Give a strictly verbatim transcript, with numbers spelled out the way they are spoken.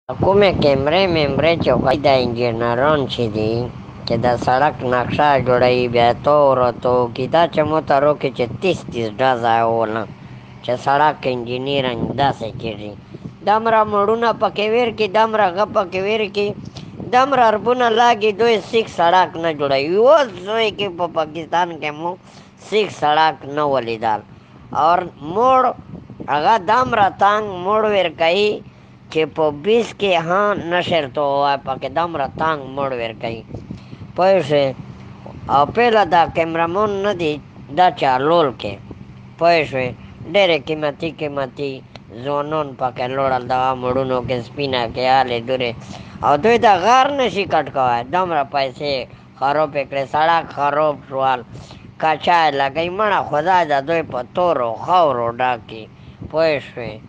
کومې کیمرې ممرې چې خو د انجینران چې دي چې د سړک نقشه جوړوي بیا تورو توکي دا چې مو ته روکي چې تیس تیس ډزه وله چې سړک انجینیرنګ داسې کېږي دومره مړونه پکې ویر کړي دومره هغه پکې ویر کړي دومره اربونه لاګي دوی سیخ سړک نه جوړوي اوس زوی کې په پاکستان کې مو سیخ سړک نه ولیدل اور موړ هغه دومره تنګ موړ ویر کوي چې په بیس کې ها نشر تو وای پکې دومره تنګ موړ ور کوي پوه شوې او پهله دا کیمرامون نه دي دا چالول کې پوه شوې ډېرې قیمتي قیمتي ځوانان پکې لوړل دغه مړونو کې سپینه کې هالې دورې او دوی د غار نشي کټ کوی دومره پیسې خرابې کړې سړک خراب شول کچا یې لګوي مړه خدای د دوی په تورو خاورو ډک کړي پوه شوې